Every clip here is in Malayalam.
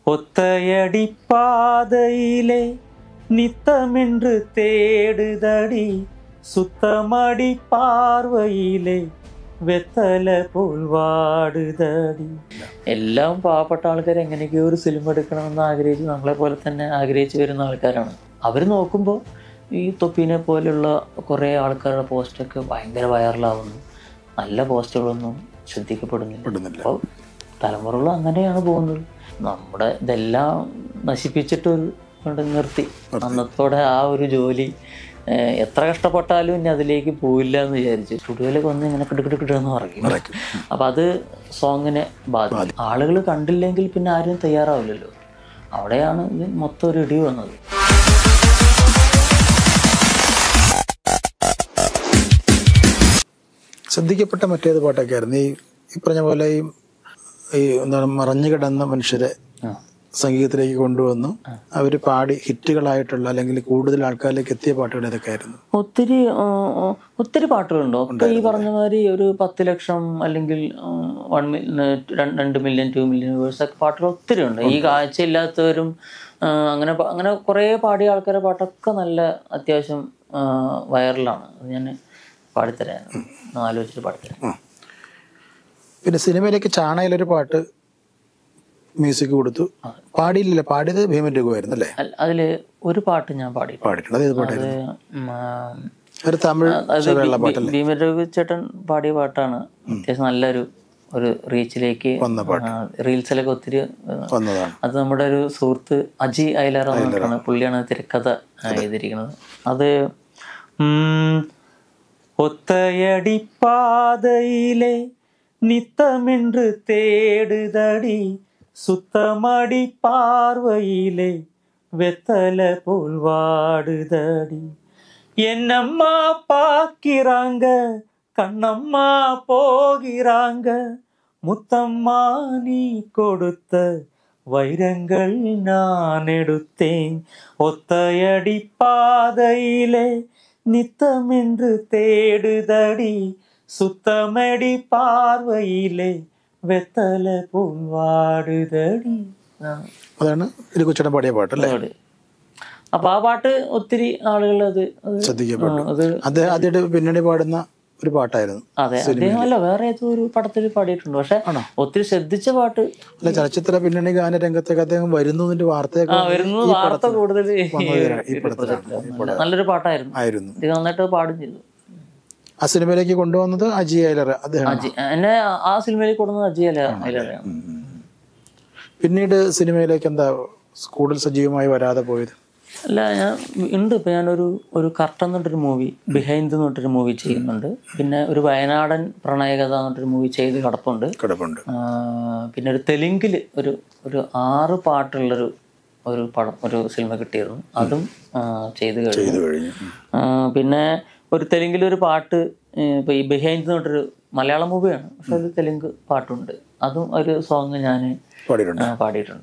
ஒத்தையடி பாதையிலே நித்தமென்று தேடுதடி சுத்தமடி பார்வைയിലെ വെത്തല പോൽ വാടുതടി. എല്ലാം പാവപ്പെട്ട ആൾക്കാർ എങ്ങനെയൊക്കെയോ ഒരു സിനിമ എടുക്കണമെന്ന് ആഗ്രഹിച്ച് നമ്മളെ പോലെ തന്നെ ആഗ്രഹിച്ച് വരുന്ന ആൾക്കാരാണ്. അവർ നോക്കുമ്പോൾ ഈ തൊപ്പീനെ പോലെയുള്ള കുറേ ആൾക്കാരുടെ പോസ്റ്റൊക്കെ ഭയങ്കര വൈറലാവുന്നു. നല്ല പോസ്റ്റുകളൊന്നും ശ്രദ്ധിക്കപ്പെടുന്നില്ല. അപ്പോൾ തലമുറകൾ അങ്ങനെയാണ് പോകുന്നത്. നമ്മുടെ ഇതെല്ലാം നശിപ്പിച്ചിട്ടൊരു കൊണ്ട് നിർത്തി. അന്നത്തോടെ ആ ഒരു ജോലി എത്ര കഷ്ടപ്പെട്ടാലും ഇനി അതിലേക്ക് പോയില്ല എന്ന് വിചാരിച്ചു സ്റ്റുഡിയോയിലേക്ക് വന്ന് ഇങ്ങനെ കിടക്കിടക്കിട്ടെന്ന് പറയും. അപ്പം അത് സോങ്ങിനെ ബാധിക്കും. ആളുകൾ കണ്ടില്ലെങ്കിൽ പിന്നെ ആരും തയ്യാറാവില്ലല്ലോ. അവിടെയാണ് ഇത് മൊത്തം ഒരു ഇടി വന്നത്. ശ്രദ്ധിക്കപ്പെട്ട മറ്റേത് പാട്ടൊക്കെ ആയിരുന്നു ഈ പറഞ്ഞ പോലെ ഈ എന്താണ് മറഞ്ഞു കിടന്ന മനുഷ്യരെ സംഗീതത്തിലേക്ക് കൊണ്ടുവന്നു അവർ പാടി ഹിറ്റുകളായിട്ടുള്ള അല്ലെങ്കിൽ കൂടുതൽ ആൾക്കാരിലേക്ക് എത്തിയ പാട്ടുകൾ ഏതൊക്കെ ആയിരുന്നു? ഒത്തിരി പാട്ടുകളുണ്ടോ? ഈ പറഞ്ഞ മാതിരി ഒരു 10 ലക്ഷം അല്ലെങ്കിൽ 2 മില്യൺ 2 മില്യൺ വ്യൂവേഴ്സ് ഒക്കെ പാട്ടുകൾ ഒത്തിരി ഉണ്ട്. ഈ കാഴ്ചയില്ലാത്തവരും അങ്ങനെ കുറേ പാടിയ ആൾക്കാരുടെ പാട്ടൊക്കെ നല്ല അത്യാവശ്യം വൈറലാണ്. അത് ഞാൻ പാടിത്തരാം, ആലോചിച്ചിട്ട് പാടിത്തരാം. പിന്നെ സിനിമയിലേക്ക് ചാണയിലൊരു പാട്ട് മ്യൂസിക് കൊടുത്തു, പാടിയില്ല. പാടിയത് ഭീമൻ രഘുവായിരുന്നു അല്ലേ? അതില് ഒരു പാട്ട് ഞാൻ പാടിയിട്ടുണ്ട്. ഭീമൻ രഘു ചേട്ടൻ പാടിയ പാട്ടാണ്. അത്യാവശ്യം നല്ലൊരു റീച്ചിലേക്ക് റീൽസിലൊക്കെ ഒത്തിരി വന്നതാണ്. അത് നമ്മുടെ ഒരു സുഹൃത്ത് അജി അയലാർ എന്നാണ്, പുള്ളിയാണ് തിരക്കഥ എഴുതിയിരിക്കുന്നത്. അത് ഒത്തയടി പാതയിലെ നിത്തമെன்று തേടുതടി சுத்தமடி பார்வையிலே வெத்தல போல் வாடுதடி. என்னம்மா பாக்கிறாங்க கண்ணம்மா போகிறாங்க முத்தம்மா நீ கொடுத்த வைரங்கள் நான் எடுத்தேன். ஒத்தையடி பாதையிலே நித்தமென்று தேடுதடி சுத்தமடி பார்வையிலே വെത്തല പോൽ വാടുതടി. അതാണ് കൊച്ചട പാടിയ പാട്ടല്ലേ? അപ്പൊ ആ പാട്ട് ഒത്തിരി ആളുകൾ അത് ശ്രദ്ധിക്കപ്പെട്ടു. അത് ആദ്യമായിട്ട് പിന്നണി പാടുന്ന ഒരു പാട്ടായിരുന്നു. അതെ, അദ്ദേഹം അല്ല വേറെ ഏതോ ഒരു പടത്തിൽ പാടിയിട്ടുണ്ട്. പക്ഷെ ഒത്തിരി ശ്രദ്ധിച്ച പാട്ട് അല്ല. ചലച്ചിത്ര പിന്നണി ഗാന രംഗത്തേക്ക് അദ്ദേഹം വരുന്നു വാർത്ത കൂടുതൽ നല്ലൊരു പാട്ടായിരുന്നു. ഇത് നന്നായിട്ട് പാടും ചെയ്തു. ആ സിനിമയിലേക്ക് കൊണ്ടുവന്നത് അജി അയലർ. എന്നെ ആ സിനിമയിലേക്ക് കൊണ്ടുവന്നത് അജി അയലറാണ്. പിന്നീട് സിനിമയിലേക്ക് എന്താ കൂടുതൽ സജീവമായി വരാതെ പോയത്? അല്ല, ഞാൻ ഉണ്ട്. ഇപ്പം ഞാനൊരു കർട്ടൻ എന്ന് പറഞ്ഞൊരു മൂവി, ബിഹൈൻഡ് എന്ന് പറഞ്ഞൊരു മൂവി ചെയ്യുന്നുണ്ട്. പിന്നെ ഒരു വയനാടൻ പ്രണയകഥ എന്ന് പറഞ്ഞൊരു മൂവി ചെയ്ത് കിടപ്പുണ്ട്. പിന്നെ ഒരു തെലുങ്കിൽ ഒരു 6 പാട്ടുള്ളൊരു പടം ഒരു സിനിമ കിട്ടിയിരുന്നു. അതും ചെയ്ത് കഴിഞ്ഞു. പിന്നെ ഒരു തെലുങ്കിലൊരു പാട്ട്, ഇപ്പൊ ഈ ബിഹൈൻഡ് എന്ന് പറഞ്ഞൊരു മലയാളം മൂവിയാണ്, പക്ഷെ ഒരു തെലുങ്ക് പാട്ടുണ്ട്. അതും ഒരു സോങ് ഞാൻ പാടിയിട്ടുണ്ട്.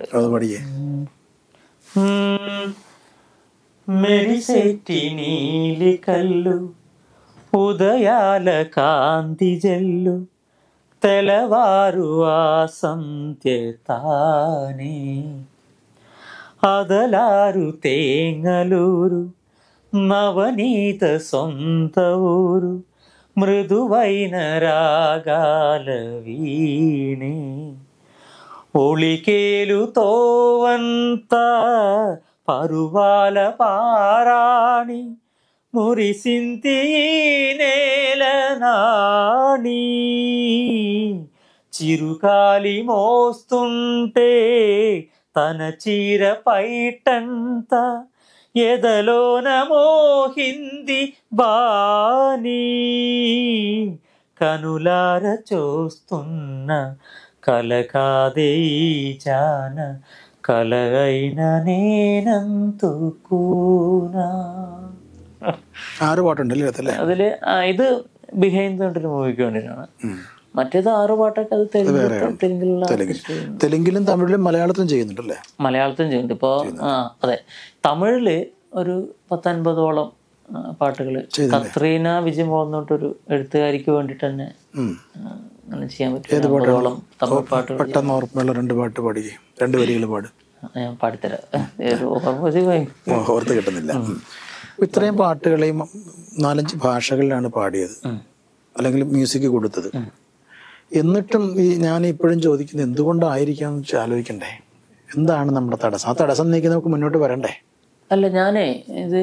మెరిసేటి నీలి కళ్ళు ఉదయాల కాంతి జల్లు తెలవారు ఆ సంధ్య తానే అదలారు తేంగలూరు నవనీత సొంత ఊరు మృదువైన రాగాల వీణే ఒళికేలుతోవంత పరువాల పారాణి మురిసింతి నేల నాణి చిరుకాలి మోస్తుంటే తన చీర పైటంత ఎదలోన మోహింది బాని కనులార చూస్తున్న కలకాదే జాన കലകൈന നേനന്തുകൂനാ. 6 പാട്ടുണ്ടല്ലേ അതില്? ഇത് ബിഹൈൻഡ് പറഞ്ഞൊരു മൂവിക്ക് വേണ്ടിയിട്ടാണ്. മറ്റേത് 6 പാട്ടൊക്കെ അത് തെലുങ്കിലും തമിഴിലും മലയാളത്തിലും ചെയ്യുന്നുണ്ടല്ലേ? മലയാളത്തിലും ചെയ്യുന്നുണ്ട് ഇപ്പോ. അതെ, തമിഴില് ഒരു 10-50ഓളം പാട്ടുകള് കത്രീന വിജയം പോകുന്നോട്ടൊരു എഴുത്തുകാരിക്ക് വേണ്ടിട്ട് തന്നെ അങ്ങനെ ചെയ്യാൻ പറ്റും. തമിഴ് പാട്ട് പെട്ടെന്ന് ഓർമ്മയുള്ള 2 പാട്ട് പാടുകയും 2 വരികൾ പാടും. ഞാൻ പാടിത്തരാം. ഓർത്ത് കിട്ടുന്നില്ല. ഇത്രയും പാട്ടുകളെയും 4-5 ഭാഷകളിലാണ് പാടിയത്, അല്ലെങ്കിൽ മ്യൂസിക് കൊടുത്തത്. എന്നിട്ടും ഞാൻ ഇപ്പോഴും ചോദിക്കുന്നത് എന്തുകൊണ്ടായിരിക്കാം എന്ന് വെച്ചാൽ ആലോചിക്കണ്ടേ, എന്താണ് നമ്മുടെ തടസ്സം? ആ തടസ്സം നീക്കി നമുക്ക് മുന്നോട്ട് വരണ്ടേ? അല്ല, ഞാനേ ഇത്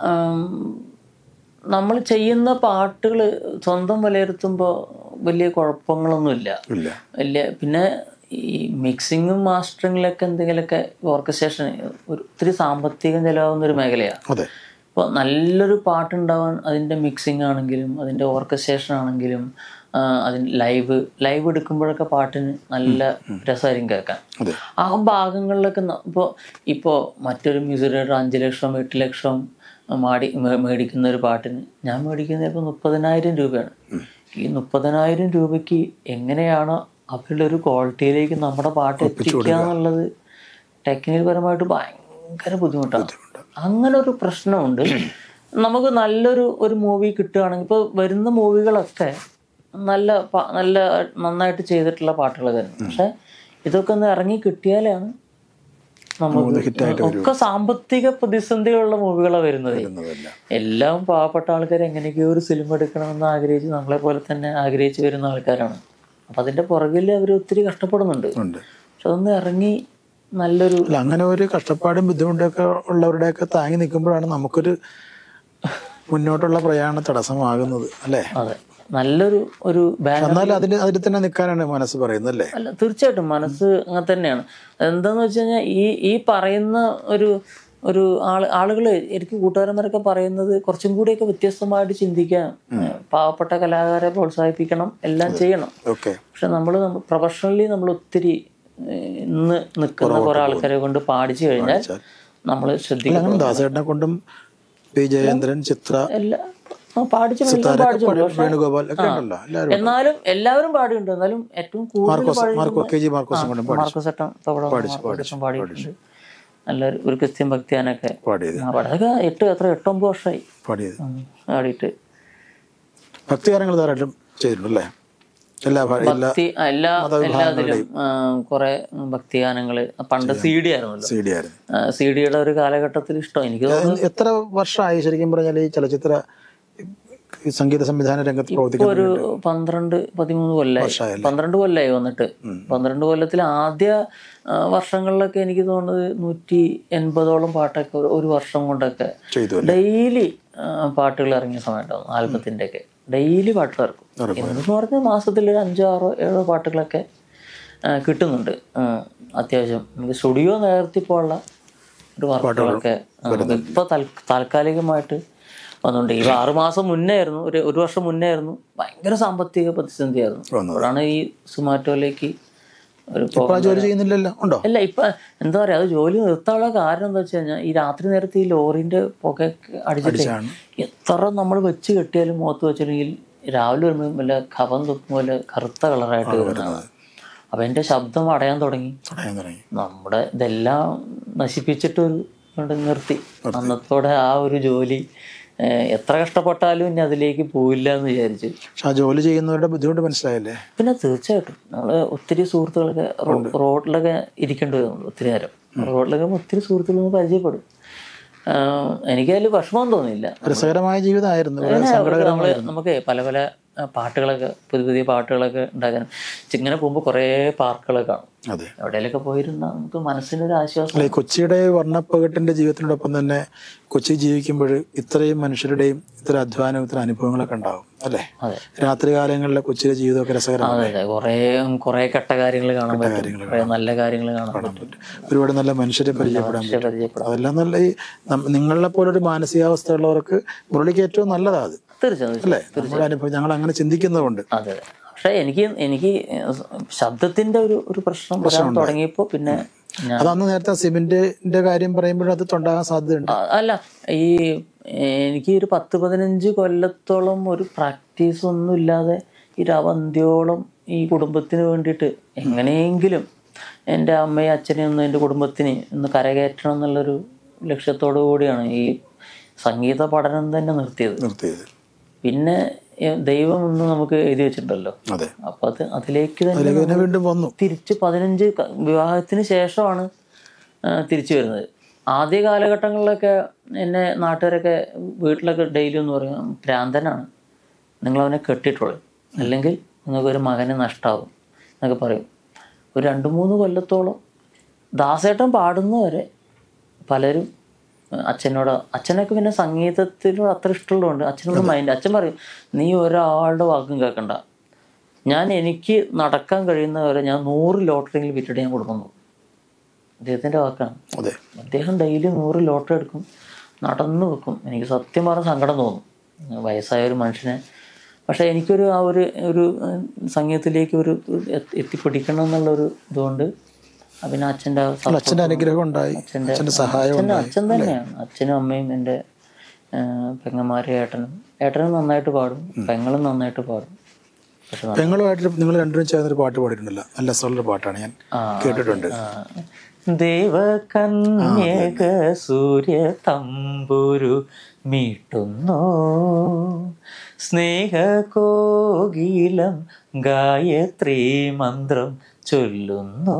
നമ്മൾ ചെയ്യുന്ന പാട്ടുകൾ സ്വന്തം വിലയിരുത്തുമ്പോൾ വലിയ കുഴപ്പങ്ങളൊന്നുമില്ല. വലിയ പിന്നെ ഈ മിക്സിങ്ങും മാസ്റ്ററിങ്ങിലൊക്കെ എന്തെങ്കിലുമൊക്കെ ഓർക്കസ്ട്രേഷൻ ഒത്തിരി സാമ്പത്തികം ചിലവാകുന്നൊരു മേഖലയാണ്. ഇപ്പോൾ നല്ലൊരു പാട്ടുണ്ടാവാൻ അതിൻ്റെ മിക്സിങ് ആണെങ്കിലും അതിൻ്റെ ഓർക്കസ്ട്രേഷൻ ആണെങ്കിലും അതിന് ലൈവ് എടുക്കുമ്പോഴൊക്കെ പാട്ടിന് നല്ല രസമായിരിക്കും കേൾക്കാൻ. ആ ഭാഗങ്ങളിലൊക്കെ ഇപ്പോൾ മറ്റൊരു മ്യൂസിക് ഡയറക്ടർ 5 ലക്ഷം 8 ലക്ഷം മേടിക്കുന്ന ഒരു പാട്ടിന് ഞാൻ മേടിക്കുന്നത് ഇപ്പോൾ 30,000 രൂപയാണ്. ഈ 30,000 രൂപയ്ക്ക് എങ്ങനെയാണോ അവരുടെ ഒരു ക്വാളിറ്റിയിലേക്ക് നമ്മുടെ പാട്ട് എത്തിക്കുക എന്നുള്ളത് ടെക്നിക്കൽ പരമായിട്ട് ഭയങ്കര ബുദ്ധിമുട്ടാണ്. അങ്ങനെ ഒരു പ്രശ്നമുണ്ട്. നമുക്ക് നല്ലൊരു മൂവി കിട്ടുകയാണെങ്കിൽ ഇപ്പോൾ വരുന്ന മൂവികളൊക്കെ നന്നായിട്ട് ചെയ്തിട്ടുള്ള പാട്ടുകൾ തന്നെ. പക്ഷെ ഇതൊക്കെ ഒന്ന് ഇറങ്ങി കിട്ടിയാലാണ് നമുക്ക് ഒക്കെ സാമ്പത്തിക പ്രതിസന്ധികളുള്ള മൂവികളാണ് വരുന്നത്. എല്ലാം പാവപ്പെട്ട ആൾക്കാർ എങ്ങനെയൊക്കെയോ ഒരു സിനിമ എടുക്കണമെന്ന് ആഗ്രഹിച്ച് നമ്മളെ പോലെ തന്നെ ആഗ്രഹിച്ച് വരുന്ന ആൾക്കാരാണ്. അപ്പം അതിൻ്റെ പുറകിൽ അവർ ഒത്തിരി കഷ്ടപ്പെടുന്നുണ്ട്. പക്ഷെ അതൊന്ന് ഇറങ്ങി നല്ലൊരു അങ്ങനെ ഒരു കഷ്ടപ്പാടും ബുദ്ധിമുട്ടൊക്കെ ഉള്ളവരുടെയൊക്കെ താങ്ങി നിൽക്കുമ്പോഴാണ് നമുക്കൊരു മുന്നോട്ടുള്ള പ്രയാണം തടസ്സമാകുന്നത്, അല്ലേ? അതെ, നല്ലൊരു അതിൽ തന്നെ നിൽക്കാനാണ് മനസ്സ് പറയുന്നത്, അല്ലേ? അല്ല, തീർച്ചയായിട്ടും മനസ്സ് അങ്ങനെ തന്നെയാണ്. എന്താന്ന് വെച്ച് കഴിഞ്ഞാൽ ഈ പറയുന്ന ഒരു ആളുകൾ എനിക്ക് കൂട്ടുകാരന്മാരൊക്കെ പറയുന്നത് കുറച്ചും കൂടിയൊക്കെ വ്യത്യസ്തമായിട്ട് ചിന്തിക്കാൻ, പാവപ്പെട്ട കലാകാരെ പ്രോത്സാഹിപ്പിക്കണം, എല്ലാം ചെയ്യണം. പക്ഷെ നമ്മൾ പ്രൊഫഷണലി നമ്മൾ ഒത്തിരി ഇന്ന് നിൽക്കുന്ന കുറെ ആൾക്കാരെ കൊണ്ട് പാടിച്ചു കഴിഞ്ഞാൽ നമ്മൾ ശ്രദ്ധിക്കണം. ദാസേട്ടനെ കൊണ്ടും പി ജയേന്ദ്രൻ, ചിത്ര എന്നാലും എല്ലാവരും പാടിയുണ്ട്. എന്നാലും ഏറ്റവും കൂടുതൽ പാടിയിട്ടുണ്ട്. നല്ലൊരു ഒരു ക്രിസ്ത്യൻ ഭക്തിയാനൊക്കെ അതൊക്കെ 8-9 വർഷമായി പാടിയിട്ട്. ഭക്തിഗാനങ്ങൾ ധാരാളം ചെയ്തിട്ടുണ്ടല്ലേ? എല്ലാത്തിലും കുറെ ഭക്തിഗാനങ്ങള് പണ്ട് CD ആയിരുന്നല്ലോ. CD-യുടെ ഒരു കാലഘട്ടത്തിൽ ഇഷ്ടം എനിക്ക് തോന്നുന്നു. എത്ര വർഷമായി ശരിക്കും പറഞ്ഞാൽ ഈ ചലച്ചിത്ര സംഗീത സംവിധാന രംഗത്ത് ഒരു 12-13 കൊല്ലായി. 12 കൊല്ലായി വന്നിട്ട്. 12 കൊല്ലത്തിൽ ആദ്യ വർഷങ്ങളിലൊക്കെ എനിക്ക് തോന്നുന്നത് 180ഓളം പാട്ടൊക്കെ ഒരു വർഷം കൊണ്ടൊക്കെ ഡെയിലി പാട്ടുകൾ ഇറങ്ങിയ സമയത്താവും. ആൽബത്തിന്റെ ഒക്കെ ഡെയിലി പാട്ട് ഇറക്കും. എന്ന് പറഞ്ഞാൽ മാസത്തിൽ 5-6-7 പാട്ടുകളൊക്കെ കിട്ടുന്നുണ്ട്. അത്യാവശ്യം നമുക്ക് സ്റ്റുഡിയോ നേരത്തിപ്പോഴുള്ള ഒരു വർക്കുകളൊക്കെ ഇപ്പൊ താൽക്കാലികമായിട്ട് വന്നുകൊണ്ട്. ഈ 6 മാസം മുന്നേ ആയിരുന്നു, ഒരു വർഷം മുന്നേ ആയിരുന്നു ഭയങ്കര സാമ്പത്തിക പ്രതിസന്ധിയായിരുന്നു. അപ്പോഴാണ് ഈ സുമാറ്റോയിലേക്ക് ജോലി ചെയ്യുന്നില്ലല്ലോ. അല്ല, ഇപ്പൊ എന്താ പറയാ, അത് ജോലി നിർത്താനുള്ള കാരണം എന്താ വെച്ച് കഴിഞ്ഞാൽ ഈ രാത്രി നേരത്തെ ഈ ലോറിന്റെ പുക അടിച്ചിട്ട് എത്ര നമ്മൾ വെച്ച് കെട്ടിയാലും മുഖത്ത് വെച്ചിട്ടുണ്ടെങ്കിൽ രാവിലെ വരുമ്പോഴും വല്ല കഫം തുപ്പും പോലെ കറുത്ത കളറായിട്ട് വരുന്നതാണ്. അപ്പൊ എന്റെ ശബ്ദം അടയാൻ തുടങ്ങി. നമ്മുടെ ഇതെല്ലാം നശിപ്പിച്ചിട്ട് നിർത്തി. അന്നത്തോടെ ആ ഒരു ജോലി എത്ര കഷ്ടപ്പെട്ടാലും ഇനി അതിലേക്ക് പോയില്ല എന്ന് വിചാരിച്ചു. പക്ഷെ ആ ജോലി ചെയ്യുന്നവരുടെ ബുദ്ധിമുട്ട് മനസ്സിലായില്ലേ? പിന്നെ തീർച്ചയായിട്ടും നമ്മള് ഒത്തിരി സുഹൃത്തുക്കളൊക്കെ റോഡിലൊക്കെ ഇരിക്കേണ്ടി വരുന്നുണ്ട്. ഒത്തിരി നേരം റോഡിലൊക്കെ ഒത്തിരി സുഹൃത്തുക്കളൊന്നും പരിചയപ്പെടും. എനിക്കതിൽ വിഷമം തോന്നിയില്ല. രസകരമായ ജീവിതമായിരുന്നു. നമുക്ക് പല പല പാട്ടുകളൊക്കെ പുതിയ പാട്ടുകളൊക്കെ ഉണ്ടാക്കാൻ ഇങ്ങനെ പോകുമ്പോൾ കുറേ പാർക്കുകളൊക്കെ കാണും. എവിടെയൊക്കെ പോയിരുന്ന നമുക്ക് മനസ്സിനൊരു ആശ്വാസം. കൊച്ചിയുടെ വർണ്ണപ്പകട്ടിന്റെ ജീവിതത്തിനോടൊപ്പം തന്നെ കൊച്ചി ജീവിക്കുമ്പോൾ ഇത്രയും മനുഷ്യരുടെയും ഇത്ര അധ്വാനം, ഇത്ര അനുഭവങ്ങളൊക്കെ ഉണ്ടാവും, അല്ലേ? രാത്രി കാലങ്ങളിലെ കൊച്ചിയിലെ ജീവിതമൊക്കെ രസകരമാണ്. കുറെ കെട്ട കാര്യങ്ങൾ കാണാൻ പറ്റും, നല്ല കാര്യങ്ങൾ കാണാൻ പറ്റും, ഒരുപാട് നല്ല മനുഷ്യരെ പരിചയപ്പെടാൻ പറ്റും. അതെല്ലാം നല്ല ഈ നിങ്ങളെ പോലൊരു മാനസികാവസ്ഥ ഉള്ളവർക്ക് മുരളിക്ക് ഏറ്റവും നല്ലതാണ് അത്. തീർച്ചയായും അല്ലേ? നമ്മുടെ അനുഭവം ഞങ്ങൾ അങ്ങനെ ചിന്തിക്കുന്നതുകൊണ്ട്. അതെ, പക്ഷെ എനിക്ക് ശബ്ദത്തിന്റെ ഒരു പ്രശ്നം തുടങ്ങിയപ്പോ പിന്നെ അതന്ന് നേരത്തെ സിമെന്റിന്റെ കാര്യം പറയുമ്പോഴും അത് തൊണ്ടാകാൻ സാധ്യതയുണ്ട്. അല്ല, എനിക്ക് ഒരു 10-15 കൊല്ലത്തോളം ഒരു പ്രാക്ടീസ് ഒന്നും ഇല്ലാതെ ഈ രവന്തിയോളം ഈ കുടുംബത്തിന് വേണ്ടിയിട്ട് എങ്ങനെയെങ്കിലും എൻ്റെ അമ്മയും അച്ഛനെയും ഒന്ന് എൻ്റെ കുടുംബത്തിന് ഒന്ന് കരകയറ്റണം എന്നുള്ളൊരു ലക്ഷ്യത്തോടു കൂടിയാണ് ഈ സംഗീത പഠനം തന്നെ നിർത്തിയത്. പിന്നെ ദൈവം ഒന്ന് നമുക്ക് എഴുതി വെച്ചിട്ടുണ്ടല്ലോ. അപ്പൊ അതിലേക്ക് തന്നെ വീണ്ടും വന്നു. തിരിച്ച് 15 വിവാഹത്തിന് ശേഷമാണ് തിരിച്ചു വരുന്നത്. ആദ്യ കാലഘട്ടങ്ങളിലൊക്കെ എന്നെ നാട്ടുകാരൊക്കെ വീട്ടിലൊക്കെ ഡെയിലി എന്ന് പറയും, ഭ്രാന്തനാണ്, നിങ്ങളവനെ കെട്ടിട്ടുള്ളൂ, അല്ലെങ്കിൽ നിങ്ങൾക്കൊരു മകനെ നഷ്ടമാവും എന്നൊക്കെ പറയും. ഒരു 2-3 കൊല്ലത്തോളം ദാസേട്ടൻ പാടുന്നവരെ പലരും അച്ഛനൊക്കെ പിന്നെ സംഗീതത്തിനോട് അത്ര ഇഷ്ടമുള്ളതുകൊണ്ട് അച്ഛനോട് മൈൻഡ്. അച്ഛൻ പറയും, നീ ഒരാളുടെ വാക്കും കേൾക്കണ്ട, എനിക്ക് നടക്കാൻ കഴിയുന്നവരെ ഞാൻ 100 ലോട്ടറിയെങ്കിലും വിറ്റിട്ട് ഞാൻ കൊടുക്കുന്നു. അദ്ദേഹത്തിൻ്റെ വാക്കാണ്. അദ്ദേഹം ഡെയിലി 100 ലോട്ടറി എടുക്കും, നടന്നു വെക്കും. എനിക്ക് സത്യം പറഞ്ഞ സങ്കടം തോന്നും, വയസ്സായ ഒരു മനുഷ്യനെ. പക്ഷേ എനിക്കൊരു ആ ഒരു സംഗീതത്തിലേക്ക് എത്തിപ്പിടിക്കണം എന്നുള്ളൊരു ഇതുകൊണ്ട് പിന്നെ അച്ഛൻ്റെ അനുഗ്രഹം ഉണ്ടായി, അച്ഛൻ തന്നെയാണ്. അച്ഛനും അമ്മയും എൻ്റെ പെങ്ങന്മാരും ഏട്ടനും നന്നായിട്ട് പാടും, പെങ്ങളും നന്നായിട്ട് പാടും. പെങ്ങളുമായിട്ട് നിങ്ങൾ രണ്ടുപേരും ചേർന്നൊരു പാട്ട് പാടിയിട്ടുണ്ടല്ലോ, നല്ല രസമുള്ള പാട്ടാണ്, ഞാൻ കേട്ടിട്ടുണ്ട്. ദേവകന്യക സൂര്യ തമ്പുരു മീട്ടുന്നോ, സ്നേഹകോകിലം ഗായത്രി മന്ത്രം ചൊല്ലുന്നു.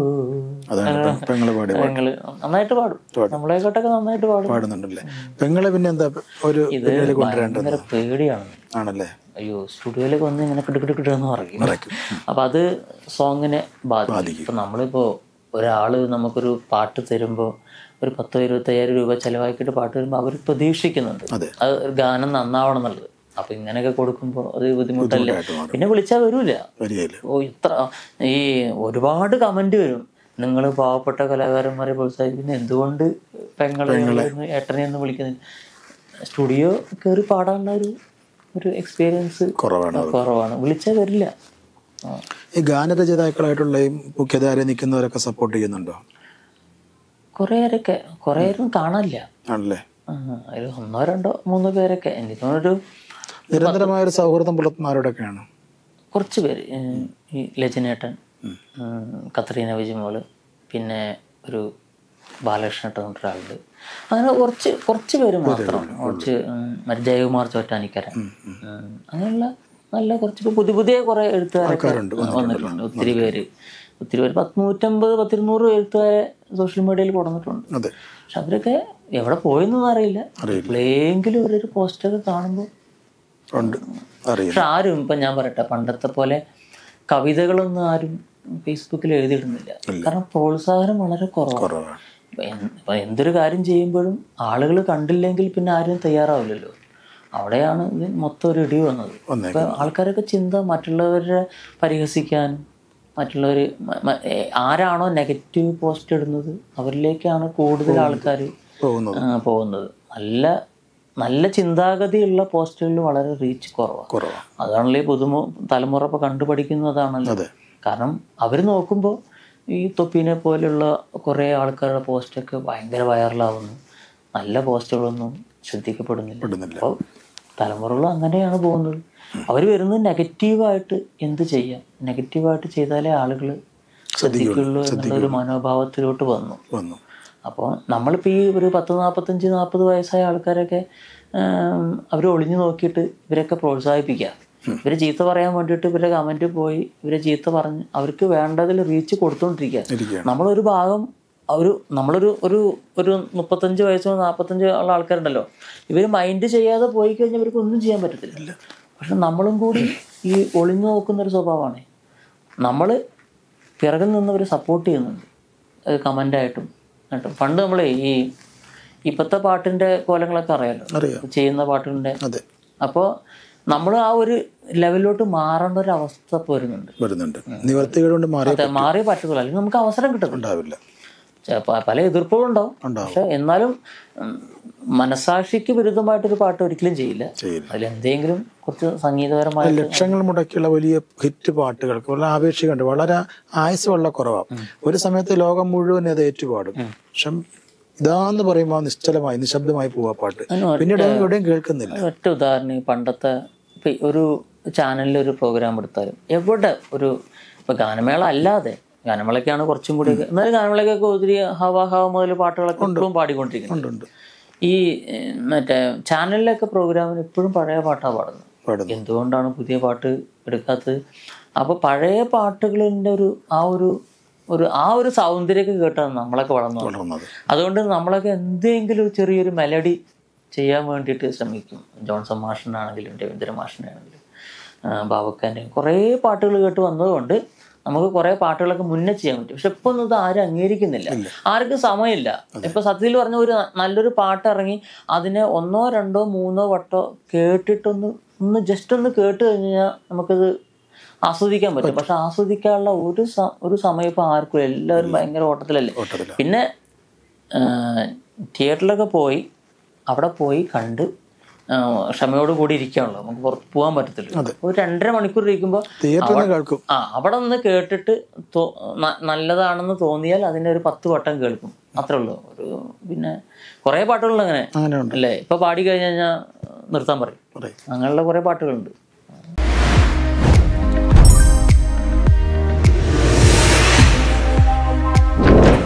നന്നായിട്ട് പാടും, നമ്മളെക്കാട്ടൊക്കെ നന്നായിട്ട് പാടുന്നുണ്ടല്ലേ. പെങ്ങളെ പിന്നെ എന്താ ഒരു ഭയങ്കര പേടിയാണ് ആണല്ലേ. അയ്യോ, സ്റ്റുഡിയോയിലേക്ക് വന്ന് ഇങ്ങനെ കിടുകിടുകിട്ടെന്ന് പറയും. അപ്പൊ അത് സോങ്ങിനെ ബാധിക്കും. ഇപ്പൊ നമ്മളിപ്പോ ഒരാള് നമുക്കൊരു പാട്ട് തരുമ്പോൾ ഒരു 10,000-25,000 രൂപ ചെലവാക്കിയിട്ട് പാട്ട് വരുമ്പോൾ അവർ പ്രതീക്ഷിക്കുന്നുണ്ട് അത് ഗാനം നന്നാവണം എന്നുള്ളത്. അപ്പൊ ഇങ്ങനെയൊക്കെ കൊടുക്കുമ്പോൾ അത് ബുദ്ധിമുട്ടല്ലേ. പിന്നെ വിളിച്ചാൽ വരൂല. ഈ ഒരുപാട് കമന്റ് വരും, നിങ്ങൾ പാവപ്പെട്ട കലാകാരന്മാരെ പ്രോത്സാഹിപ്പിക്കുന്ന എന്തുകൊണ്ട് പെങ്ങളെ ഏട്ടനെ ഒന്നും വിളിക്കുന്നില്ല. സ്റ്റുഡിയോ കയറി പാടാനുള്ള ഒരു എക്സ്പീരിയൻസ് കുറവാണ്, വിളിച്ചാൽ വരില്ല. ഈ ഗാനരചയിതാക്കളായിട്ടുള്ള മുഖ്യധാര നിൽക്കുന്നവരൊക്കെ സപ്പോർട്ട് ചെയ്യുന്നുണ്ടോ? കുറേയൊക്കെ കാണാനില്ല, അതിൽ 1-2-3 പേരൊക്കെ. എനിക്ക് തോന്നുന്നൊരു നിരന്തരമായ ഒരു സൗഹൃദം പുലർത്തുന്നവരോടൊക്കെയാണ് കുറച്ച് പേര്. ഈ ലജനേട്ടൻ, കത്രീന വിജയമോള്, പിന്നെ ഒരു ബാലകൃഷ്ണേട്ടൻ ഒരാളുണ്ട്. അങ്ങനെ കുറച്ച് പേര് മാത്രം. കുറച്ച് ജയകുമാർ ചോറ്റാനിക്കര, അങ്ങനെയുള്ള നല്ല കുറച്ച് പുതിയ കുറെ എഴുത്തുകാരൊക്കെ വന്നിട്ടുണ്ട്. ഒത്തിരി പേര് 150-100 എഴുത്തുകാരെ സോഷ്യൽ മീഡിയയിൽ കൊടുത്തിട്ടുണ്ട്. പക്ഷെ അവരൊക്കെ എവിടെ പോയെന്നൊന്നും അറിയില്ല. എപ്പോഴെങ്കിലും ഒരു പോസ്റ്റൊക്കെ കാണുമ്പോൾ. പക്ഷെ ആരും ഇപ്പം ഞാൻ പറയട്ടെ, പണ്ടത്തെ പോലെ കവിതകളൊന്നും ആരും ഫേസ്ബുക്കിൽ എഴുതിയിടുന്നില്ല. കാരണം പ്രോത്സാഹനം വളരെ കുറവാണ്. ഇപ്പം എന്തൊരു കാര്യം ചെയ്യുമ്പോഴും ആളുകൾ കണ്ടില്ലെങ്കിൽ പിന്നെ ആരും തയ്യാറാവില്ലല്ലോ. അവിടെയാണ് മൊത്തം ഒരു ഇടിവ് വന്നത്. ഇപ്പം ആൾക്കാരൊക്കെ ചിന്ത മറ്റുള്ളവരെ പരിഹസിക്കാനും, മറ്റുള്ളവർ ആരാണോ നെഗറ്റീവ് പോസ്റ്റ് ഇടുന്നത് അവരിലേക്കാണ് കൂടുതൽ ആൾക്കാർ പോകുന്നത്. നല്ല ചിന്താഗതിയുള്ള പോസ്റ്റുകളിൽ വളരെ റീച്ച് കുറവാണ്. അതാണല്ലോ ഈ തലമുറ ഇപ്പോൾ കണ്ടുപഠിക്കുന്നതാണല്ലോ. കാരണം അവർ നോക്കുമ്പോൾ ഈ തൊപ്പീനെ പോലെയുള്ള കുറേ ആൾക്കാരുടെ പോസ്റ്റൊക്കെ ഭയങ്കര വൈറലാവുന്നു, നല്ല പോസ്റ്റുകളൊന്നും ശ്രദ്ധിക്കപ്പെടുന്നില്ല. അപ്പോൾ തലമുറകൾ അങ്ങനെയാണ് പോകുന്നത്. അവർ വരുന്നത് നെഗറ്റീവായിട്ട് എന്ത് ചെയ്യാം, നെഗറ്റീവായിട്ട് ചെയ്താലേ ആളുകൾ ശ്രദ്ധിക്കുള്ളൂ എന്നുള്ളൊരു മനോഭാവത്തിലോട്ട് വന്നു. അപ്പോൾ നമ്മളിപ്പോൾ ഈ ഒരു 40 വയസ്സായ ആൾക്കാരൊക്കെ അവർ ഒളിഞ്ഞു നോക്കിയിട്ട് ഇവരൊക്കെ പ്രോത്സാഹിപ്പിക്കുക. ഇവരെ ചീത്ത പറയാൻ വേണ്ടിയിട്ട് ഇവരുടെ കമൻറ്റ് പോയി ഇവരെ ചീത്ത പറഞ്ഞ് അവർക്ക് വേണ്ടതിൽ റീച്ച് കൊടുത്തുകൊണ്ടിരിക്കുക. നമ്മളൊരു ഭാഗം നമ്മളൊരു 35 വയസ്സോ 45 ഉള്ള ആൾക്കാരുണ്ടല്ലോ, ഇവർ മൈൻഡ് ചെയ്യാതെ പോയി കഴിഞ്ഞാൽ ഇവർക്ക് ഒന്നും ചെയ്യാൻ പറ്റത്തില്ല. പക്ഷെ നമ്മളും കൂടി ഈ ഒളിഞ്ഞു നോക്കുന്നൊരു സ്വഭാവമാണ്. നമ്മൾ പിറകിൽ നിന്നവർ സപ്പോർട്ട് ചെയ്യുന്നുണ്ട് കമൻ്റായിട്ടും. പണ്ട് നമ്മളെ ഈ ഇപ്പോഴത്തെ പാട്ടിൻ്റെ കോലങ്ങളൊക്കെ അറിയാലോ, ചെയ്യുന്ന പാട്ടിൻ്റെ. അപ്പോൾ നമ്മൾ ആ ഒരു ലെവലിലോട്ട് മാറേണ്ട ഒരു അവസ്ഥ വരുന്നുണ്ട്. മാറിയേ പറ്റത്തുള്ളൂ, അല്ലെങ്കിൽ നമുക്ക് അവസരം കിട്ടുന്നുണ്ടാവില്ല. പല എതിർപ്പുകളും ഉണ്ടാവും. പക്ഷെ എന്നാലും മനസാക്ഷിക്ക് വിരുദ്ധമായിട്ടൊരു പാട്ട് ഒരിക്കലും ചെയ്യില്ല. അതിലെന്തെങ്കിലും കുറച്ച് സംഗീതപരമായ ലക്ഷങ്ങൾ മുടക്കിയുള്ള വലിയ ഹിറ്റ് പാട്ടുകൾക്ക് വളരെ ആപേക്ഷികമുണ്ട്, വളരെ ആയുസ് വളരെ കുറവാണ്. ഒരു സമയത്ത് ലോകം മുഴുവൻ അത് ഏറ്റുപാടും. പക്ഷെ ഇതാന്ന് പറയുമ്പോൾ നിശ്ചലമായി നിശബ്ദമായി പോവാ പാട്ട്, പിന്നീട് എവിടെയും കേൾക്കുന്നില്ല. ഒറ്റ ഉദാഹരണം, പണ്ടത്തെ ഒരു ചാനലിൽ ഒരു പ്രോഗ്രാം എടുത്താലും എവിടെ ഇപ്പൊ ഗാനമേള അല്ലാതെ, ഗാനമേളയ്ക്കാണ് കുറച്ചും കൂടി, എന്നാലും ഗാനമേളയ്ക്കൊക്കെ ഒത്തിരി ഹവ മുതൽ പാട്ടുകളൊക്കെ ഇപ്പോഴും പാടിക്കൊണ്ടിരിക്കുന്നുണ്ട്. ഈ മറ്റേ ചാനലിലൊക്കെ പ്രോഗ്രാമിന് എപ്പോഴും പഴയ പാട്ടാണ് പാടുന്നത്. എന്തുകൊണ്ടാണ് പുതിയ പാട്ട് എടുക്കാത്തത്? അപ്പോൾ പഴയ പാട്ടുകളിൻ്റെ ആ ഒരു സൗന്ദര്യമൊക്കെ കേട്ടാണ് നമ്മളൊക്കെ വളർന്നത്. അതുകൊണ്ട് നമ്മളൊക്കെ എന്തെങ്കിലും ചെറിയൊരു മെലഡി ചെയ്യാൻ വേണ്ടിയിട്ട് ശ്രമിക്കും. ജോൺസൺ മാഷിനാണെങ്കിലും രവീന്ദ്ര മാഷിനാണെങ്കിലും ബാബുക്കാൻ്റെയും കുറേ പാട്ടുകൾ കേട്ട് വന്നതുകൊണ്ട് നമുക്ക് കുറേ പാട്ടുകളൊക്കെ മുന്നേ ചെയ്യാൻ പറ്റും. പക്ഷെ ഇപ്പൊ ഒന്നും ഇത് ആരും അംഗീകരിക്കുന്നില്ല, ആർക്കും സമയമില്ല. ഇപ്പൊ സത്യത്തിൽ പറഞ്ഞ ഒരു നല്ലൊരു പാട്ട് ഇറങ്ങി അതിനെ 1, 2, 3 വട്ടോ കേട്ടിട്ടൊന്ന് ജസ്റ്റ് ഒന്ന് കേട്ട് കഴിഞ്ഞാൽ നമുക്കത് ആസ്വദിക്കാൻ പറ്റും. പക്ഷെ ആസ്വദിക്കാനുള്ള ഒരു സമയം ഇപ്പൊ ആർക്കും, എല്ലാവരും ഭയങ്കര ഓട്ടത്തിലല്ലേ. പിന്നെ തിയേറ്ററിലൊക്കെ പോയി അവിടെ പോയി കണ്ട് ക്ഷമയോട് കൂടി ഇരിക്കുകയാണല്ലോ, നമുക്ക് പുറത്ത് പോകാൻ പറ്റത്തില്ല. ഒരു 2.5 മണിക്കൂർ ഇരിക്കുമ്പോൾ അവിടെ നിന്ന് കേട്ടിട്ട് നല്ലതാണെന്ന് തോന്നിയാൽ അതിനെ ഒരു 10 വട്ടം കേൾക്കും, അത്രേ ഉള്ളൂ. പിന്നെ കുറെ പാട്ടുകളുണ്ട് അങ്ങനെ അല്ലേ. ഇപ്പൊ പാടി കഴിഞ്ഞ് കഴിഞ്ഞാൽ നിർത്താൻ പറയും, അങ്ങനെയുള്ള കുറെ പാട്ടുകളുണ്ട്.